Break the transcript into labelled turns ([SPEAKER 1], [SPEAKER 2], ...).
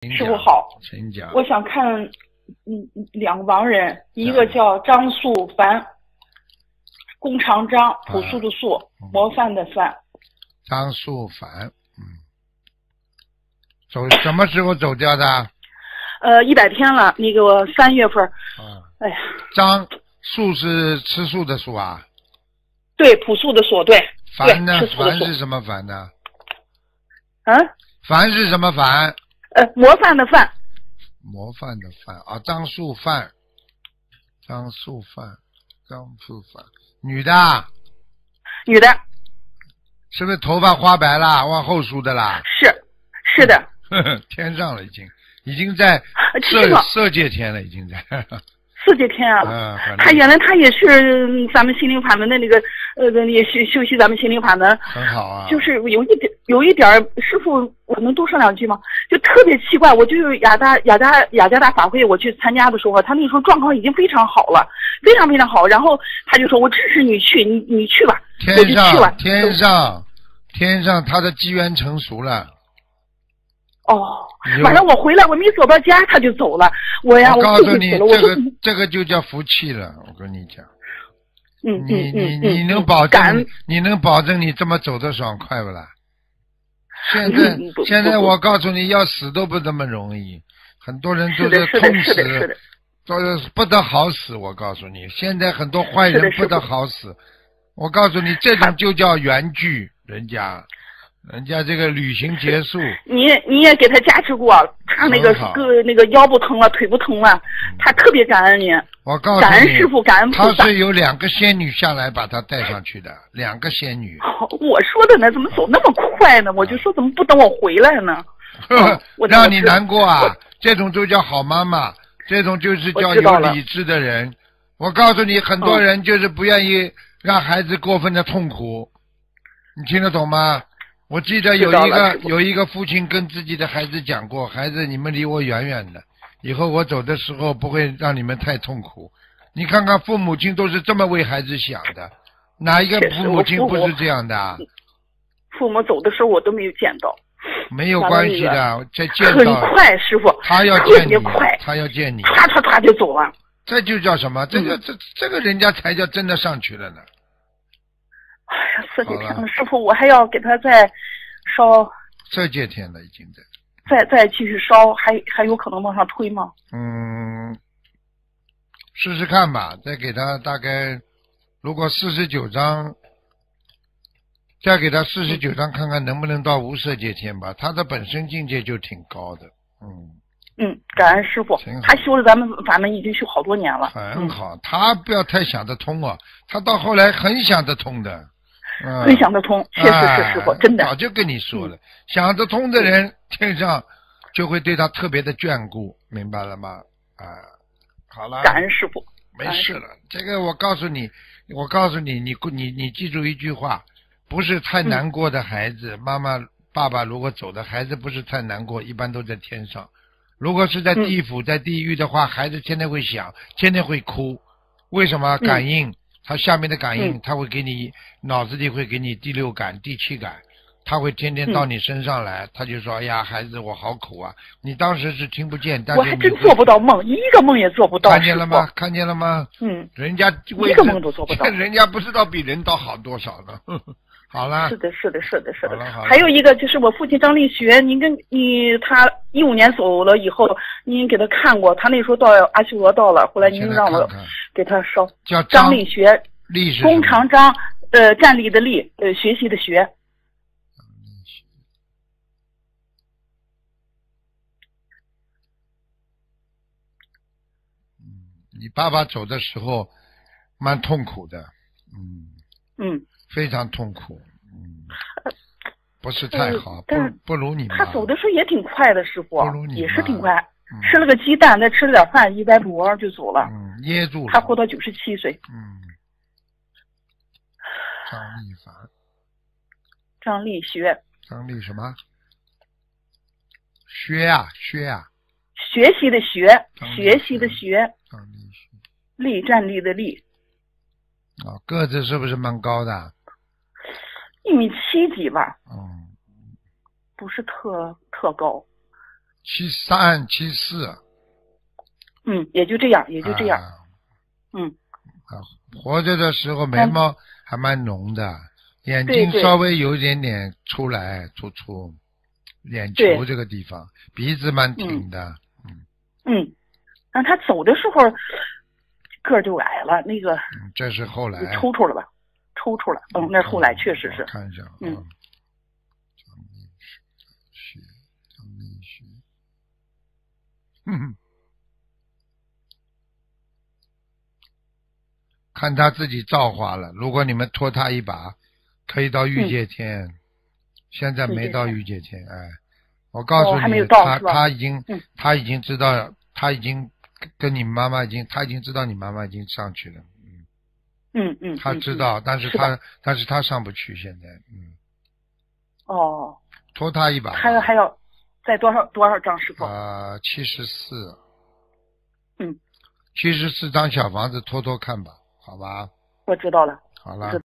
[SPEAKER 1] 师傅好，
[SPEAKER 2] 请讲。
[SPEAKER 1] 我想看两个亡人，一个叫张素凡，弓长张，朴素的素，模范的范。
[SPEAKER 2] 张素凡，什么时候走掉的
[SPEAKER 1] ？100天了，那个3月份。哎呀，
[SPEAKER 2] 张素是吃素的素啊？
[SPEAKER 1] 对，朴素的素，对。
[SPEAKER 2] 凡呢？
[SPEAKER 1] 凡
[SPEAKER 2] 是什么凡呢？
[SPEAKER 1] 凡
[SPEAKER 2] 是什么凡？
[SPEAKER 1] 模范的范。
[SPEAKER 2] 模范的范啊，张素范，女的。
[SPEAKER 1] 女的。
[SPEAKER 2] 是不是头发花白啦，往后梳的啦？
[SPEAKER 1] 是的。
[SPEAKER 2] 天上了，已经在色界天了，已经在。
[SPEAKER 1] 4界天啊！他原来他也是咱们心灵法门的那个也修习咱们心灵法门，
[SPEAKER 2] 很好啊。
[SPEAKER 1] 就是有一点师傅，我能多说2句吗？就特别奇怪，我就雅加达法会我去参加的时候，他那时候状况已经非常好了，非常非常好。然后他就说：“我支持你去，你去吧。”我就去了。
[SPEAKER 2] 天上他的机缘成熟了。
[SPEAKER 1] 晚上我回来，我没走到家，他就走了。我
[SPEAKER 2] 告诉你，这个就叫福气了。我跟你讲，你能保证你这么走得爽快不啦？现在我告诉你，要死都不这么容易，很多人都是痛死，都是不得好死。我告诉你，现在很多坏人不得好死。我告诉你，这种就叫缘聚，人家这个旅行结束，
[SPEAKER 1] 你也给他加持过，他那个腰不疼了，腿不疼了，他特别感恩你。
[SPEAKER 2] 我告诉你，
[SPEAKER 1] 感恩师父，感恩菩萨。
[SPEAKER 2] 他是有2个仙女下来把他带上去的，2个仙女。
[SPEAKER 1] 我说的呢，怎么走那么快呢？我就说怎么不等我回来呢？
[SPEAKER 2] 让你难过啊！这种就叫好妈妈，这种就是叫有理智的人。我告诉你，很多人就是不愿意让孩子过分的痛苦，你听得懂吗？我记得有一个父亲跟自己的孩子讲过：“孩子，你们离我远远的，以后我走的时候不会让你们太痛苦。”你看看父母亲都是这么为孩子想的，哪一个父母亲不是这样的？
[SPEAKER 1] 父母走的时候我都没有见到。
[SPEAKER 2] 没有关系的，这见到
[SPEAKER 1] 很快，师傅，
[SPEAKER 2] 他要见你，
[SPEAKER 1] 他
[SPEAKER 2] 要见你，
[SPEAKER 1] 他就走了。
[SPEAKER 2] 这就叫什么？这个人家才叫真的上去了呢。
[SPEAKER 1] 哎呀，4界天了，师傅，我还要给他再烧。
[SPEAKER 2] 4界天了，已经
[SPEAKER 1] 再继续烧，还有可能往上推吗？
[SPEAKER 2] 试试看吧，再给他大概，如果49张，再给他49张，看看能不能到无色界天吧。他的本身境界就挺高的，
[SPEAKER 1] 感恩师傅，他修了咱们法门已经修好多年了，
[SPEAKER 2] 很好。他不要太想得通啊，他到后来很想得通的。
[SPEAKER 1] 很想得通，确实是师傅，真的。
[SPEAKER 2] 早就跟你说了，想得通的人，天上就会对他特别的眷顾，明白了吗？好了。
[SPEAKER 1] 感恩师傅。
[SPEAKER 2] 没事了，这个我告诉你，你记住一句话，不是太难过的孩子，妈妈爸爸如果走的孩子不是太难过，一般都在天上。如果是在地府在地狱的话，孩子天天会想，天天会哭，为什么？感应。他下面的感应，他会给你脑子里会给你第6感、第7感，他会天天到你身上来，他就说：“哎呀，孩子，我好苦啊！”你当时是听不见，但是
[SPEAKER 1] 我还真做不到梦，一个梦也做不到。
[SPEAKER 2] 看见了吗？看见了吗？人家
[SPEAKER 1] 一个梦都做不到，
[SPEAKER 2] 人家不知道比人道好多少呢。好了。
[SPEAKER 1] 是的。还有一个就是我父亲张立学，他15年走了以后，您给他看过，他那时候到阿修罗道了，后来您让我给他烧。
[SPEAKER 2] 叫
[SPEAKER 1] 张立学，弓长张，站立的立，学习的学。
[SPEAKER 2] 你爸爸走的时候蛮痛苦的，非常痛苦，不是太好，不如你妈。
[SPEAKER 1] 他走的时候也挺快的，师傅，
[SPEAKER 2] 不如你
[SPEAKER 1] 也是挺快，吃了个鸡蛋，再吃了点饭，一掰脖就走了，
[SPEAKER 2] 噎住了。
[SPEAKER 1] 他活到97岁。
[SPEAKER 2] 张立凡，
[SPEAKER 1] 张立学，
[SPEAKER 2] 张立什么？学啊，
[SPEAKER 1] 学习的学，学习的学。
[SPEAKER 2] 张立学，
[SPEAKER 1] 立站立的立。
[SPEAKER 2] 个子是不是蛮高的
[SPEAKER 1] ？1.7米几吧。
[SPEAKER 2] 嗯，
[SPEAKER 1] 不是特高。
[SPEAKER 2] 73、74。
[SPEAKER 1] 也就这样，也就这样。
[SPEAKER 2] 活着的时候眉毛还蛮浓的，眼睛稍微有一点点出来，突出，眼球这个地方，鼻子蛮挺的。
[SPEAKER 1] 但他走的时候个儿就矮了，那个。
[SPEAKER 2] 这是后来。
[SPEAKER 1] 抽抽了吧？抽抽了。那是后来确实是。
[SPEAKER 2] 看一下。张立学。看他自己造化了。如果你们拖他一把，可以到御界天。现在没到御界天，我告诉你，他已经知道，他已经跟你妈妈他已经知道你妈妈已经上去了。他知道，但是他上不去，现在。拖他一把。
[SPEAKER 1] 还要再多少张师傅
[SPEAKER 2] ？74。74张小房子拖看吧。好吧，
[SPEAKER 1] 我知道了。
[SPEAKER 2] 好了。